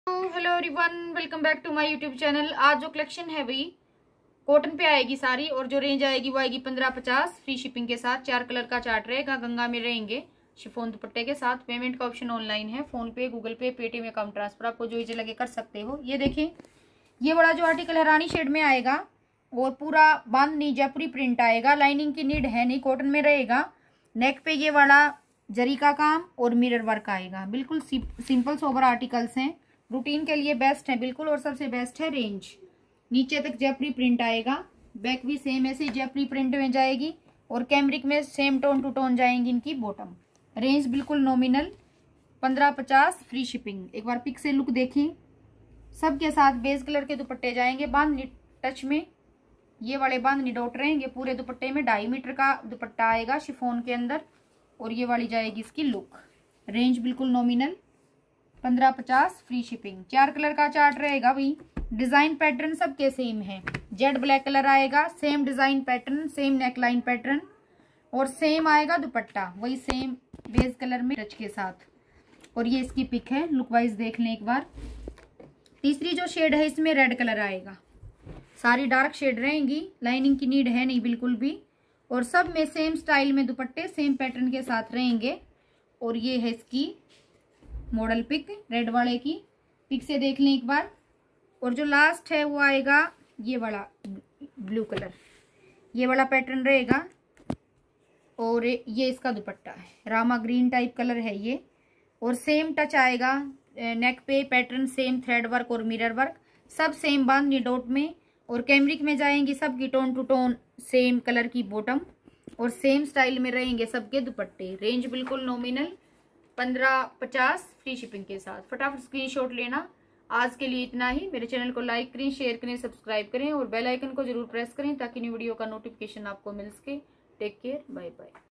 Hello everyone, welcome back to my YouTube channel. आज जो collection है वही कॉटन पे आएगी सारी, और जो रेंज आएगी वो आएगी 1550 फ्री शिपिंग के साथ। 4 कलर का चार्ट रहेगा, गंगा में रहेंगे शिफॉन दुपट्टे के साथ। पेमेंट का ऑप्शन ऑनलाइन है, PhonePe, Google Pay, Paytm, account transfer, आपको जो इजी लगे कर सकते हो। ये देखें, ये बड़ा जो आर्टिकल है रानी शेड में आएगा और पूरा बांधनी जयपुरी प्रिंट आएगा। लाइनिंग की नीड है नहीं, कॉटन में रहेगा। नेक पे ये वाला जरी का काम और मिरर वर्क आएगा। बिल्कुल सिंपल सोबर आर्टिकल्स हैं, रूटीन के लिए बेस्ट है बिल्कुल। और सबसे बेस्ट है रेंज। नीचे तक जयपुरी प्रिंट आएगा, बैक भी सेम ऐसे जयपुरी प्रिंट में जाएगी और कैमरिक में सेम टोन टू टोन जाएंगी इनकी बॉटम। रेंज बिल्कुल नॉमिनल 1550 फ्री शिपिंग। एक बार पिक से लुक देखिए। सबके साथ बेस कलर के दुपट्टे जाएंगे बांधनी टच में। ये वाले बांधनी डॉट रहेंगे पूरे दुपट्टे में। 2.5 मीटर का दुपट्टा आएगा शिफॉन के अंदर, और ये वाली जाएगी इसकी लुक। रेंज बिल्कुल नॉमिनल 1550 फ्री शिपिंग। 4 कलर का चार्ट रहेगा। वही डिजाइन पैटर्न सबके सेम है। जेड ब्लैक कलर आएगा, same design pattern, same neckline pattern और सेम आएगा दुपट्टा वही सेम बेस कलर में टच के साथ। और ये इसकी पिक है, लुक वाइज देख लें एक बार। तीसरी जो शेड है इसमें रेड कलर आएगा। सारी डार्क शेड रहेंगी, लाइनिंग की नीड है नहीं बिल्कुल भी। और सब में सेम स्टाइल में दुपट्टे सेम पैटर्न के साथ रहेंगे। और ये है इसकी मॉडल पिक, रेड वाले की पिक से देख लें एक बार। और जो लास्ट है वो आएगा ये वाला ब्लू कलर, ये वाला पैटर्न रहेगा। और ये इसका दुपट्टा है, रामा ग्रीन टाइप कलर है ये। और सेम टच आएगा नेक पे, पैटर्न सेम, थ्रेड वर्क और मिरर वर्क सब सेम बांधनी डॉट में। और कैमरिक में जाएंगी सबकी tone two tone same colour की बॉटम, और सेम स्टाइल में रहेंगे सबके दुपट्टे। रेंज बिल्कुल नॉमिनल 1550 फ्री शिपिंग के साथ। फटाफट स्क्रीनशॉट लेना। आज के लिए इतना ही। मेरे चैनल को लाइक करें, शेयर करें, सब्सक्राइब करें और बेल आइकन को जरूर प्रेस करें ताकि न्यू वीडियो का नोटिफिकेशन आपको मिल सके। Take care, bye bye.